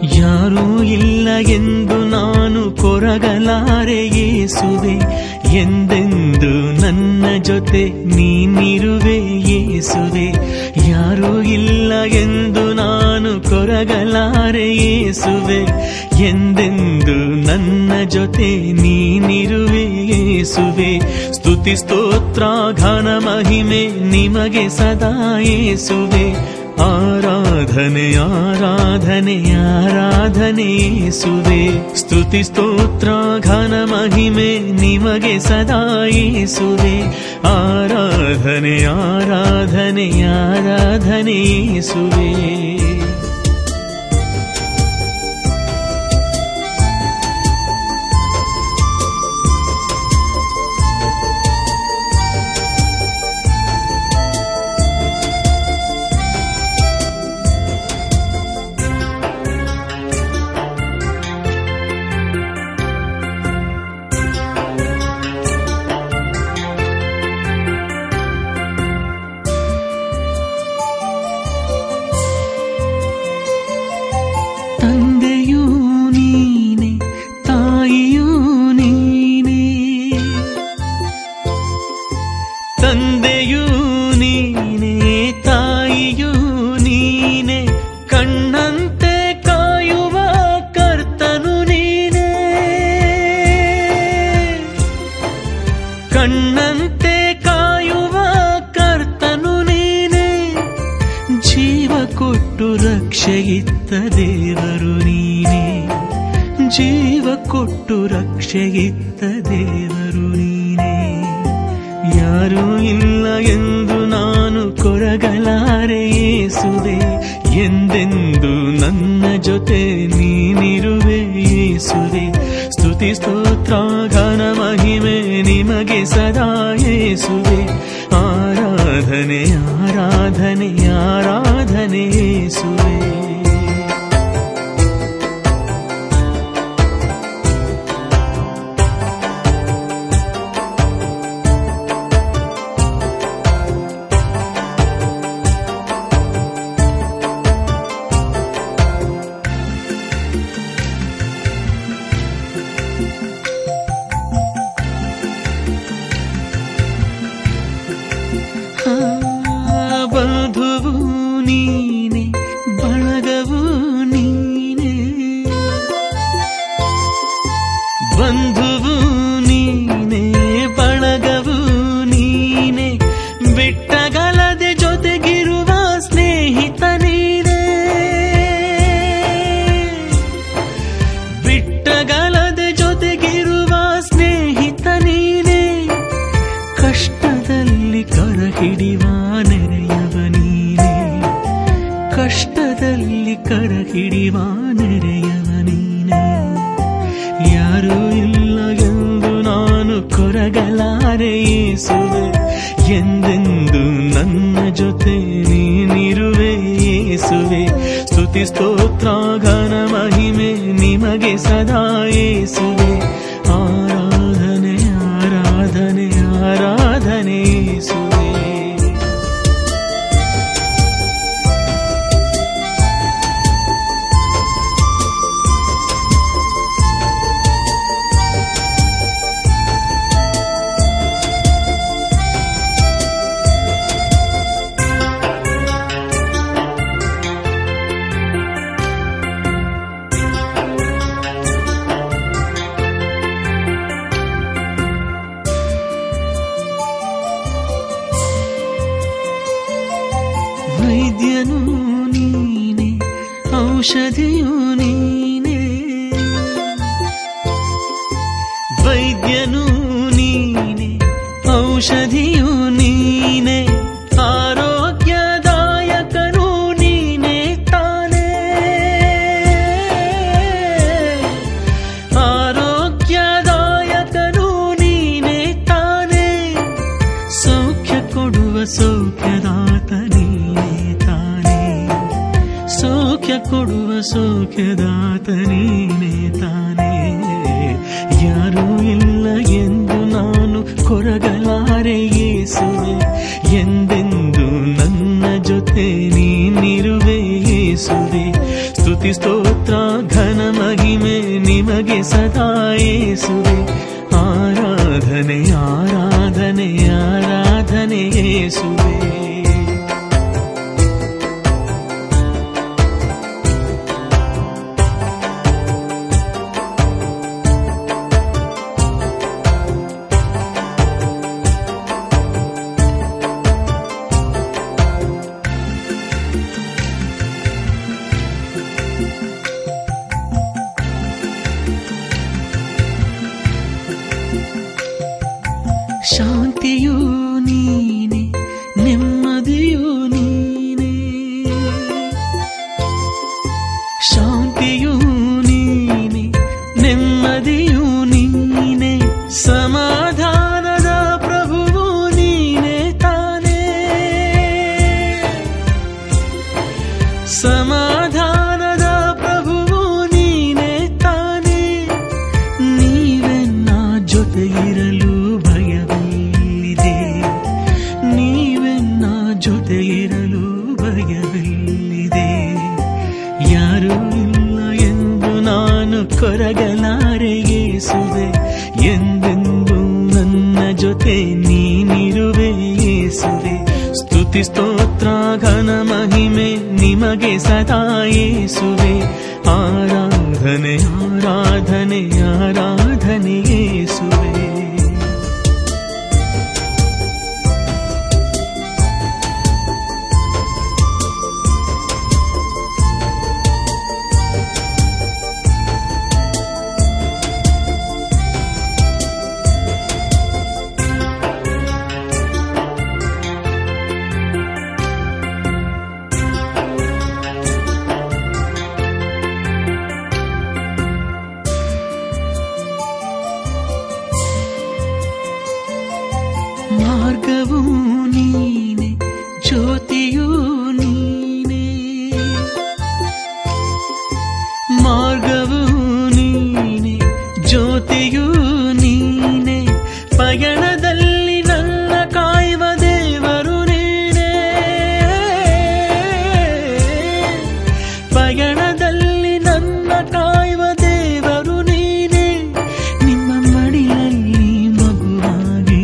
ಯಾರೂ ಇಲ್ಲ ಎಂದು ನಾನು ಕೊರಗಲಾರೆ ಯೇಸುವೆ, ಎಂದೆಂದು ನನ್ನ ಜೊತೆ ನೀನಿರುವೆ ಯೇಸುವೆ. ಯಾರೂ ಇಲ್ಲ ಎಂದು ನಾನು ಕೊರಗಲಾರೆ ಯೇಸುವೆ, ಎಂದೆಂದು ನನ್ನ ಜೊತೆ ನೀನಿರುವೆ ಯೇಸುವೆ. ಸ್ತುತಿ ಸ್ತೋತ್ರ ಘನ ಮಹಿಮೆ ನಿಮಗೆ ಸದಾ ಯೇಸುವೆ. ಆರಾಧನೆ ಆರಾಧನೆ ಆರಾಧನೆ ಯೇಸುವೆ. ಸ್ತುತಿ ಸ್ತೋತ್ರ ಘನ ಮಹಿಮೆ ನಿಮಗೆ ಸದಾ ಯೇಸುವೆ. ಆರಾಧನೆ ಆರಾಧನೆ ಆರಾಧನೆ ಯೇಸುವೆ. ತಂದೆಯೂ ನೀನೆ ತಾಯಿಯೂ ನೀನೆ, ಕಣ್ಣಂತೆ ಕಾಯುವ ಕರ್ತನು ನೀನೆ. ಕಣ್ಣಂತೆ ಕಾಯುವ ಕರ್ತನು ನೀನೆ, ಜೀವ ಕೊಟ್ಟು ರಕ್ಷೆಯಿತ್ತ ದೇವರು ನೀನೆ. ಜೀವ ಕೊಟ್ಟು ರಕ್ಷೆಯಿತ್ತ ದೇವರು ನೀನೆ. ಯಾರೂ ಇಲ್ಲ ಎಂದು ನಾನು ಕೊರಗಲಾರೆ ಯೇಸುವೆ, ಎಂದೆಂದು ನನ್ನ ಜೊತೆ ನೀನಿರುವೆ ಯೇಸುವೆ. ಸ್ತುತಿ ಸ್ತೋತ್ರ ಘನ ಮಹಿಮೆ ನಿಮಗೆ ಸದಾ ಯೇಸುವೆ. ಆರಾಧನೆ ಆರಾಧನೆ ಆರಾಧನೆ ಯೇಸುವೆ. ಬಂಧುವು ನೀನೆ ಬಳಗವು ನೀನೆ, ಬಂಧುವು ನೀನೆ ಬಳಗವು ನೀನೆ, ಬಿಟ್ಟಗಲದೆ ಜೊತೆಗಿರುವ ಸ್ನೇಹಿತ ನೀನೆ. ಬಿಟ್ಟಗಲದೆ ಜೊತೆಗಿರುವ ಸ್ನೇಹಿತ ನೀನೆ, ಕಷ್ಟದಲ್ಲಿ ಕರ ಹಿಡಿವ ನೆರೆಯವ ನೀನೆ. ಕಷ್ಟದಲ್ಲಿ ಕರ ಹಿಡಿವ ನೆರೆಯವ ನೀನೆ. ಯಾರೂ ಇಲ್ಲ ಎಂದು ನಾನು ಕೊರಗಲಾರೆ ಯೇಸುವೆ, ಎಂದೆಂದು ನನ್ನ ಜೊತೆ ನೀನಿರುವೆ ಯೇಸುವೆ. ಸ್ತುತಿ ಸ್ತೋತ್ರ ಘನ ಮಹಿಮೆ ನಿಮಗೆ ಸದಾ ಯೇಸುವೆ. ಆರಾಧನೆ ಆರಾಧನೆ ಆರಾಧನೆ ಯೇಸುವೆ. ವೈದ್ಯನು ನೀನೆ ಔಷಧಿಯು ನೀನೆ, ವೈದ್ಯನು ನೀನೆ ಔಷಧಿಯು ನೀನೆ, ಆರೋಗ್ಯದಾಯಕನು ನೀನೆ ತಾನೇ. ಆರೋಗ್ಯದಾಯಕನು ನೀನೆ ತಾನೇ, ಸೌಖ್ಯ ಕೊಡುವ ಸೌಖ್ಯದಾತ ನೀನೆ ತಾನೇ. ಸೌಖ್ಯ ಕೊಡುವ ಸೌಖ್ಯದಾತ ನೀನೆ ತಾನೇ. ಯಾರೂ ಇಲ್ಲ ಎಂದು ನಾನು ಕೊರಗಲಾರೆ ಯೇಸುವೆ, ಎಂದೆಂದು ನನ್ನ ಜೊತೆ ನೀನಿರುವೆ ಯೇಸುವೆ. ಸ್ತುತಿ ಸ್ತೋತ್ರ ನಿಮಗೆ ಸದಾ ಯೇಸುವೆ. ಆರಾಧನೆ ಆರಾಧನೆ ಆರಾಧನೆ ಯೇಸುವೆ. ಶಾಂತಿಯೂ ನೀನೆ, ನೆಮ್ಮದಿಯೂ ನೀನೆ. ಶಾಂತಿಯೂ ನೀನೆ, ನೆಮ್ಮದಿಯೂ ನೀನೆ. ಸಮಾಧಾನದ ಪ್ರಭುವು ನೀನೆ ತಾನೇ. ಸಮಾಧಾನದ ಪ್ರಭುವು ನೀನೆ ತಾನೇ. ನೀವೆನ್ನ ಜೊತೆ ಇರಲು ಜೊತೆ ಇರಲು ಭಯವಿಲ್ಲಿದೆ. ಯಾರೂ ಇಲ್ಲ ಎಂದು ನಾನು ಕೊರಗಲಾರೆ ಯೇಸುವೆ. ಎಂದೆಂದು ನನ್ನ ಜೊತೆ ನೀನಿರುವೆ ಯೇಸುವೆ. ಸ್ತುತಿ ಸ್ತೋತ್ರ ಘನ ಮಹಿಮೆ ನಿಮಗೆ ಸದಾ ಯೇಸುವೆ. ಆರಾಧನೆ ಆರಾಧನೆ ಆರಾಧನೆ ಯೇಸುವೆ. ಮಾರ್ಗವೂ ನೀನೆ, ಜ್ಯೋತಿಯೂ ನೀನೆ. ಮಾರ್ಗವೂ ನೀನೆ, ಜ್ಯೋತಿಯೂ ನೀನೆ. ಪಯಣದಲ್ಲಿ ನನ್ನ ಕಾಯುವ ದೇವರು ನೀನೆ. ಪಯಣದಲ್ಲಿ ನನ್ನ ಕಾಯುವ ದೇವರು ನೀನೆ. ನಿಮ್ಮ ಮಡಿಲಲ್ಲಿ ಮಗುವಾಗಿ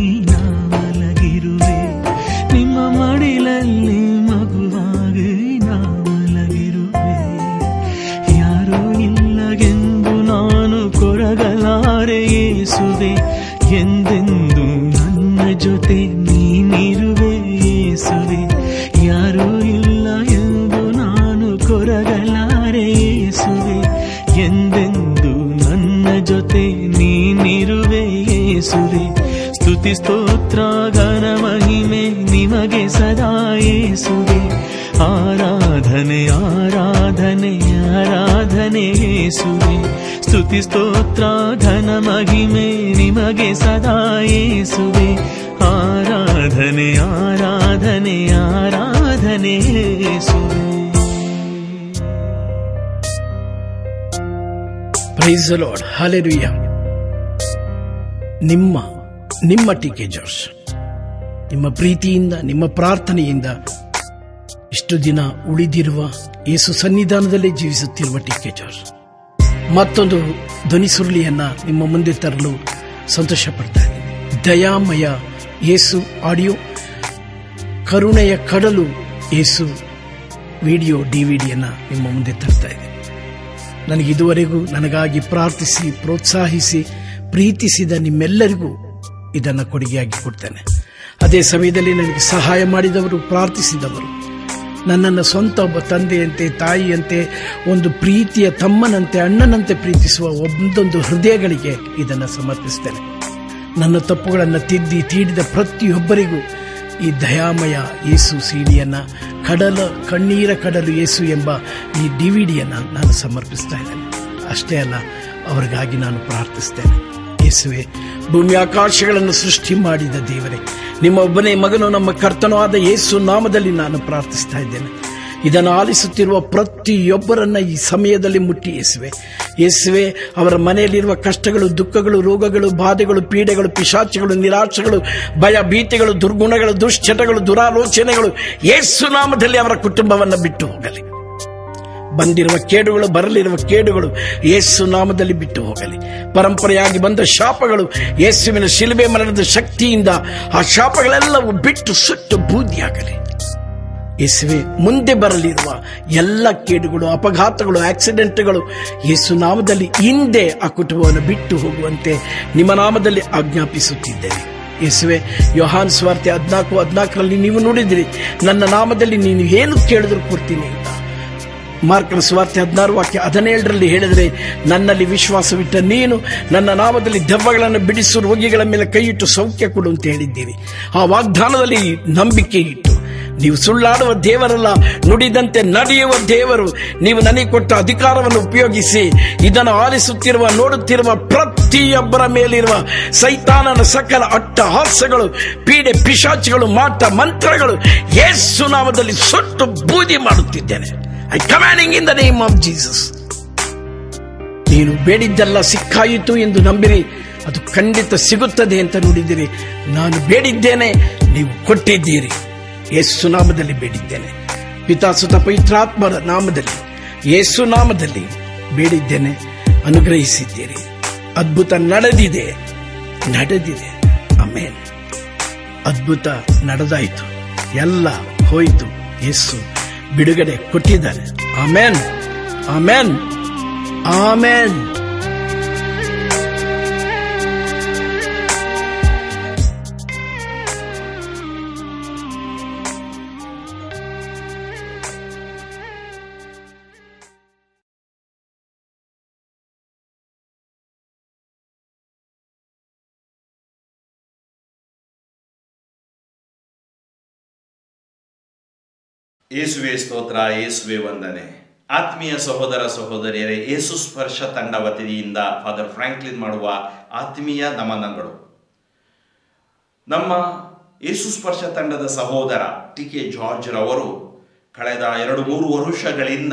ನಿಮ್ಮ ಮಡಿಲಲ್ಲಿ ಮಗುವಾಗಿ ನಾಮಲಗಿರುವೆ. ಯಾರೂ ಇಲ್ಲಗೆಂದು ನಾನು ಕೊರಗಲಾರೆ ಯೇಸುವೆ. ಎಂದೆಂದು ನನ್ನ ಜೊತೆ ನೀನಿರುವೆ ಯೇಸುವೆ. ಯಾರೂ ಇಲ್ಲ ಎಂದು ನಾನು ಕೊರಗಲಾರೆ ಯೇಸುವೆ. ಎಂದೆಂದು ನನ್ನ ಜೊತೆ ನೀನಿರುವೆ ಯೇಸುವೆ. ಸ್ತುತಿ ಸ್ತೋತ್ರ ಘನ ಮಹಿಮೆ ನಿಮಗೆ ಸದಾ ಯೇಸುವೆ. ಆರಾಧನೆ ಆರಾಧನೆ ಆರಾಧನೆ ಯೇಸುವೆ. ಸ್ತುತಿ ಸ್ತೋತ್ರ ಘನ ಮಹಿಮೆ ನಿಮಗೆ ಸದಾ ಯೇಸುವೆ. ಆರಾಧನೆ ಆರಾಧನೆ ಆರಾಧನೆ ಯೇಸುವೆ. Praise the lord, hallelujah. ನಿಮ್ಮ ಟಿಕೆ ಜಾರ್ಜ್, ನಿಮ್ಮ ಪ್ರೀತಿಯಿಂದ ನಿಮ್ಮ ಪ್ರಾರ್ಥನೆಯಿಂದ ಇಷ್ಟು ದಿನ ಉಳಿದಿರುವ ಯೇಸು ಸನ್ನಿಧಾನದಲ್ಲೇ ಜೀವಿಸುತ್ತಿರುವ ಟಿಕೆ ಜಾರ್ಜ್ ಮತ್ತೊಂದು ಧ್ವನಿ ಸುರುಳಿಯನ್ನ ನಿಮ್ಮ ಮುಂದೆ ತರಲು ಸಂತೋಷ ಪಡ್ತಾ ಇದ್ದೀನಿ. ದಯಾಮಯ ಯೇಸು ಆಡಿಯೋ, ಕರುಣೆಯ ಕಡಲು ಯೇಸು ವಿಡಿಯೋ ಡಿವಿಡಿಯನ್ನ ನಿಮ್ಮ ಮುಂದೆ ತರ್ತಾ ಇದೆ. ನನಗೆ ಇದುವರೆಗೂ ನನಗಾಗಿ ಪ್ರಾರ್ಥಿಸಿ ಪ್ರೋತ್ಸಾಹಿಸಿ ಪ್ರೀತಿಸಿದ ನಿಮ್ಮೆಲ್ಲರಿಗೂ ಇದನ್ನು ಕೊಡುಗೆಯಾಗಿ ಕೊಡ್ತೇನೆ. ಅದೇ ಸಮಯದಲ್ಲಿ ನನಗೆ ಸಹಾಯ ಮಾಡಿದವರು, ಪ್ರಾರ್ಥಿಸಿದವರು, ನನ್ನನ್ನು ಸ್ವಂತ ಒಬ್ಬ ತಂದೆಯಂತೆ ತಾಯಿಯಂತೆ ಒಂದು ಪ್ರೀತಿಯ ತಮ್ಮನಂತೆ ಅಣ್ಣನಂತೆ ಪ್ರೀತಿಸುವ ಒಂದೊಂದು ಹೃದಯಗಳಿಗೆ ಇದನ್ನು ಸಮರ್ಪಿಸ್ತೇನೆ. ನನ್ನ ತಪ್ಪುಗಳನ್ನು ತೀಡಿದ ಪ್ರತಿಯೊಬ್ಬರಿಗೂ ಈ ದಯಾಮಯ ಯೇಸು ಸಿಡಿಯನ್ನು, ಕಣ್ಣೀರ ಕಡಲು ಯೇಸು ಎಂಬ ಈ ಡಿವಿಡಿಯನ್ನು ನಾನು ಸಮರ್ಪಿಸ್ತಾ ಇದ್ದೇನೆ. ಅಷ್ಟೇ ಅಲ್ಲ, ಅವರಿಗಾಗಿ ನಾನು ಪ್ರಾರ್ಥಿಸ್ತೇನೆ. ಯೇಸುವೆ, ಭೂಮಿ ಆಕಾಶಗಳನ್ನು ಸೃಷ್ಟಿ ಮಾಡಿದ ದೇವರೇ, ನಿಮ್ಮ ಒಬ್ಬನೇ ಮಗನು ನಮ್ಮ ಕರ್ತನೂ ಆದ ಯೇಸು ನಾಮದಲ್ಲಿ ನಾನು ಪ್ರಾರ್ಥಿಸ್ತಾ ಇದ್ದೇನೆ. ಇದನ್ನು ಆಲಿಸುತ್ತಿರುವ ಪ್ರತಿಯೊಬ್ಬರನ್ನ ಈ ಸಮಯದಲ್ಲಿ ಮುಟ್ಟಿ ಯೇಸುವೆ, ಅವರ ಮನೆಯಲ್ಲಿರುವ ಕಷ್ಟಗಳು, ದುಃಖಗಳು, ರೋಗಗಳು, ಬಾಧೆಗಳು, ಪೀಡೆಗಳು, ಪಿಶಾಚಗಳು, ನಿರಾಶೆಗಳು, ಭಯ, ಭೀತಿಗಳು, ದುರ್ಗುಣಗಳು, ದುಶ್ಚಟಗಳು, ದುರಾಲೋಚನೆಗಳು ಯೇಸು ನಾಮದಲ್ಲಿ ಅವರ ಕುಟುಂಬವನ್ನು ಬಿಟ್ಟು ಹೋಗಲಿ. ಬಂದಿರುವ ಕೇಡುಗಳು, ಬರಲಿರುವ ಕೇಡುಗಳು ಯೇಸು ನಾಮದಲ್ಲಿ ಬಿಟ್ಟು ಹೋಗಲಿ. ಪರಂಪರೆಯಾಗಿ ಬಂದ ಶಾಪಗಳು ಯೇಸುವಿನ ಶಿಲುಬೆ ಮರಣದ ಶಕ್ತಿಯಿಂದ ಆ ಶಾಪಗಳೆಲ್ಲವೂ ಬಿಟ್ಟು ಸುಟ್ಟು ಬೂದಿಯಾಗಲಿ. ಯೇಸುವೆ, ಮುಂದೆ ಬರಲಿರುವ ಎಲ್ಲ ಕೇಡುಗಳು, ಅಪಘಾತಗಳು, ಆಕ್ಸಿಡೆಂಟ್ಗಳು ಯೇಸು ನಾಮದಲ್ಲಿ ಹಿಂದೆ ಆ ಕುಟುಂಬವನ್ನು ಬಿಟ್ಟು ಹೋಗುವಂತೆ ನಿಮ್ಮ ನಾಮದಲ್ಲಿ ಆಜ್ಞಾಪಿಸುತ್ತಿದ್ದೇನೆ. ಯೇಸುವೆ, ಯೋಹಾನ್ ಸುವಾರ್ತೆ 14:14 ನೀವು ನುಡಿದಿರಿ, ನನ್ನ ನಾಮದಲ್ಲಿ ನೀನು ಏನು ಕೇಳಿದ್ರು ಕೊಡ್ತೀನಿ ಅಂತ. ಮಾರ್ಕನ ಸುವಾರ್ತೆ 16:17 ಹೇಳಿದರೆ, ನನ್ನಲ್ಲಿ ವಿಶ್ವಾಸವಿಟ್ಟ ನೀನು ನನ್ನ ನಾಮದಲ್ಲಿ ದೆವ್ವಗಳನ್ನು ಬಿಡಿಸುವ ರೋಗಿಗಳ ಮೇಲೆ ಕೈಯಿಟ್ಟು ಸೌಖ್ಯ ಕೊಡು ಅಂತ ಹೇಳಿದ್ದೀರಿ. ಆ ವಾಗ್ದಾನದಲ್ಲಿ ನಂಬಿಕೆ ಇಟ್ಟು, ನೀವು ಸುಳ್ಳಾಡುವ ದೇವರಲ್ಲ, ನುಡಿದಂತೆ ನಡೆಯುವ ದೇವರು. ನೀವು ನನಗೆ ಕೊಟ್ಟ ಅಧಿಕಾರವನ್ನು ಉಪಯೋಗಿಸಿ ಇದನ್ನು ಆಲಿಸುತ್ತಿರುವ, ನೋಡುತ್ತಿರುವ ಪ್ರತಿಯೊಬ್ಬರ ಮೇಲಿರುವ ಸೈತಾನನ ಸಕಲ ಅಟ್ಟಹಾಸಗಳು, ಪೀಡೆ, ಪಿಶಾಚಿಗಳು, ಮಾಟ ಮಂತ್ರಗಳು ಯೇಸು ನಾಮದಲ್ಲಿ ಸುಟ್ಟು ಬೂದಿ ಮಾಡುತ್ತಿದ್ದೇನೆ. I commanding in the name of Jesus. ನೀನು ಬೇಡಿದ್ದೆಲ್ಲ ಸಿಕ್ಕಾಯಿತು ಎಂದು ನಂಬಿರಿ, ಅದು ಖಂಡಿತ ಸಿಗುತ್ತದೆ ಅಂತ ನುಡಿದಿರಿ. ನಾನು ಬೇಡಿದ್ದೇನೆ, ನೀವು ಕೊಟ್ಟಿದ್ದೀರಿ. ಯೇಸು ನಾಮದಲ್ಲಿ ಬೇಡಿದ್ದೇನೆ. ಪಿತಾ, ಸುತ, ಪವಿತ್ರಾತ್ಮರ ನಾಮದಲ್ಲಿ, ಯೇಸು ನಾಮದಲ್ಲಿ ಬೇಡಿದ್ದೇನೆ, ಅನುಗ್ರಹಿಸಿದ್ದೀರಿ. ಅದ್ಭುತ ನಡೆದಿದೆ. ಆಮೆನ್. ಅದ್ಭುತ ನಡೆದಾಯಿತು, ಎಲ್ಲ ಹೋಯಿತು. ಯೇಸು ಬಿಡುಗಡೆ ಕೊಟ್ಟಿದ್ದಾರೆ. Amen, amen, amen. ಯೇಸುವೆ ಸ್ತೋತ್ರ, ಯೇಸುವೆ ವಂದನೆ. ಆತ್ಮೀಯ ಸಹೋದರ ಸಹೋದರಿಯರೇ, ಯೇಸು ಸ್ಪರ್ಶ ತಂಡ ವತಿಯಿಂದ ಫಾದರ್ ಫ್ರಾಂಕ್ಲಿನ್ ಮಾಡುವ ಆತ್ಮೀಯ ನಮನಗಳು. ನಮ್ಮ ಯೇಸು ಸ್ಪರ್ಶ ತಂಡದ ಸಹೋದರ ಟಿ.ಕೆ. ಜಾರ್ಜ್ ರವರು ಕಳೆದ 2-3 ವರ್ಷಗಳಿಂದ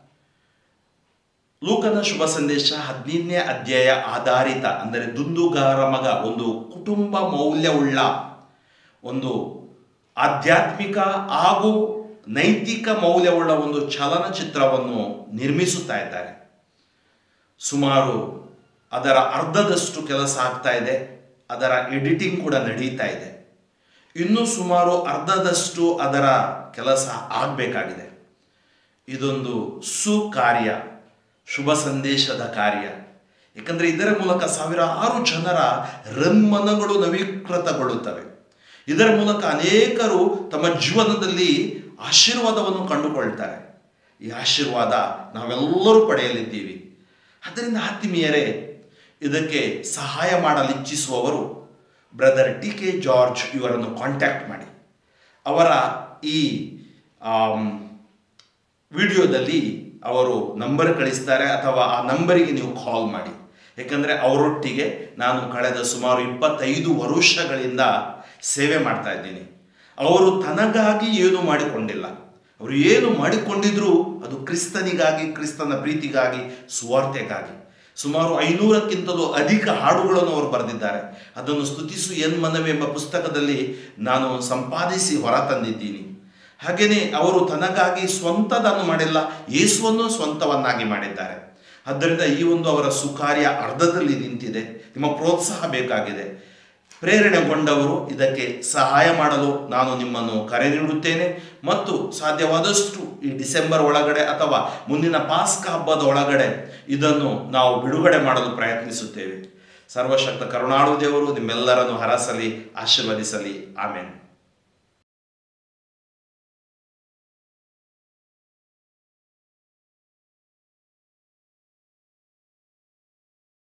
ಲೂಕನ ಶುಭ ಸಂದೇಶ 15ನೇ ಅಧ್ಯಾಯ ಆಧಾರಿತ, ಅಂದರೆ ದುಂದುಗಾರ ಮಗ, ಒಂದು ಕುಟುಂಬ ಮೌಲ್ಯವುಳ್ಳ ಒಂದು ಆಧ್ಯಾತ್ಮಿಕ ಹಾಗೂ ನೈತಿಕ ಮೌಲ್ಯವುಳ್ಳ ಒಂದು ಚಲನಚಿತ್ರವನ್ನು ನಿರ್ಮಿಸುತ್ತಾ ಇದ್ದಾರೆ. ಸುಮಾರು ಅದರ ಅರ್ಧದಷ್ಟು ಕೆಲಸ ಆಗ್ತಾ ಇದೆ. ಅದರ ಎಡಿಟಿಂಗ್ ಕೂಡ ನಡೀತಾ ಇದೆ. ಇನ್ನೂ ಸುಮಾರು ಅರ್ಧದಷ್ಟು ಅದರ ಕೆಲಸ ಆಗಬೇಕಾಗಿದೆ. ಇದೊಂದು ಸುಕಾರ್ಯ, ಶುಭ ಸಂದೇಶದ ಕಾರ್ಯ. ಏಕೆಂದರೆ ಇದರ ಮೂಲಕ ಸಾವಿರಾರು ಜನರ ಮನಗಳು ನವೀಕೃತಗೊಳ್ಳುತ್ತವೆ. ಇದರ ಮೂಲಕ ಅನೇಕರು ತಮ್ಮ ಜೀವನದಲ್ಲಿ ಆಶೀರ್ವಾದವನ್ನು ಕಂಡುಕೊಳ್ತಾರೆ. ಈ ಆಶೀರ್ವಾದ ನಾವೆಲ್ಲರೂ ಪಡೆಯಲಿದ್ದೀವಿ. ಆದ್ದರಿಂದ ಆತ್ಮೀಯರೇ, ಇದಕ್ಕೆ ಸಹಾಯ ಮಾಡಲು ಇಚ್ಛಿಸುವವರು ಬ್ರದರ್ ಟಿ.ಕೆ. ಜಾರ್ಜ್ ಇವರನ್ನು ಕಾಂಟ್ಯಾಕ್ಟ್ ಮಾಡಿ. ಅವರ ಈ ವಿಡಿಯೋದಲ್ಲಿ ಅವರು ನಂಬರ್ ಕಳಿಸ್ತಾರೆ, ಅಥವಾ ಆ ನಂಬರಿಗೆ ನೀವು ಕಾಲ್ ಮಾಡಿ. ಏಕೆಂದರೆ ಅವರೊಟ್ಟಿಗೆ ನಾನು ಕಳೆದ ಸುಮಾರು 25 ವರ್ಷಗಳಿಂದ ಸೇವೆ ಮಾಡ್ತಾ ಇದ್ದೀನಿ. ಅವರು ತನಗಾಗಿ ಏನು ಮಾಡಿಕೊಂಡಿಲ್ಲ. ಅವರು ಏನು ಮಾಡಿಕೊಂಡಿದ್ರು ಅದು ಕ್ರಿಸ್ತನಿಗಾಗಿ, ಕ್ರಿಸ್ತನ ಪ್ರೀತಿಗಾಗಿ, ಸುವಾರ್ತೆಗಾಗಿ. ಸುಮಾರು 500ಕ್ಕಿಂತಲೂ ಅಧಿಕ ಹಾಡುಗಳನ್ನು ಅವರು ಬರೆದಿದ್ದಾರೆ. ಅದನ್ನು ಸ್ತುತಿಸು ಎನ್ ಮನವಿ ಎಂಬ ಪುಸ್ತಕದಲ್ಲಿ ನಾನು ಸಂಪಾದಿಸಿ ಹೊರತಂದಿದ್ದೀನಿ. ಹಾಗೆಯೇ ಅವರು ತನಗಾಗಿ ಸ್ವಂತದನ್ನು ಮಾಡಿಲ್ಲ, ಯೇಸುವನ್ನು ಸ್ವಂತವನ್ನಾಗಿ ಮಾಡಿದ್ದಾರೆ. ಆದ್ದರಿಂದ ಈ ಒಂದು ಅವರ ಸುಕಾರ್ಯ ಅರ್ಧದಲ್ಲಿ ನಿಂತಿದೆ. ನಿಮ್ಮ ಪ್ರೋತ್ಸಾಹ ಬೇಕಾಗಿದೆ. ಪ್ರೇರಣೆಗೊಂಡವರು ಇದಕ್ಕೆ ಸಹಾಯ ಮಾಡಲು ನಾನು ನಿಮ್ಮನ್ನು ಕರೆ ನೀಡುತ್ತೇನೆ. ಮತ್ತು ಸಾಧ್ಯವಾದಷ್ಟು ಈ ಡಿಸೆಂಬರ್ ಒಳಗಡೆ ಅಥವಾ ಮುಂದಿನ ಪಾಸ್ಕ ಹಬ್ಬದ ಒಳಗಡೆ ಇದನ್ನು ನಾವು ಬಿಡುಗಡೆ ಮಾಡಲು ಪ್ರಯತ್ನಿಸುತ್ತೇವೆ. ಸರ್ವಶಕ್ತ ಕರುಣಾಳು ದೇವರು ನಿಮ್ಮೆಲ್ಲರನ್ನು ಹರಸಲಿ, ಆಶೀರ್ವದಿಸಲಿ. ಆಮೆನ್.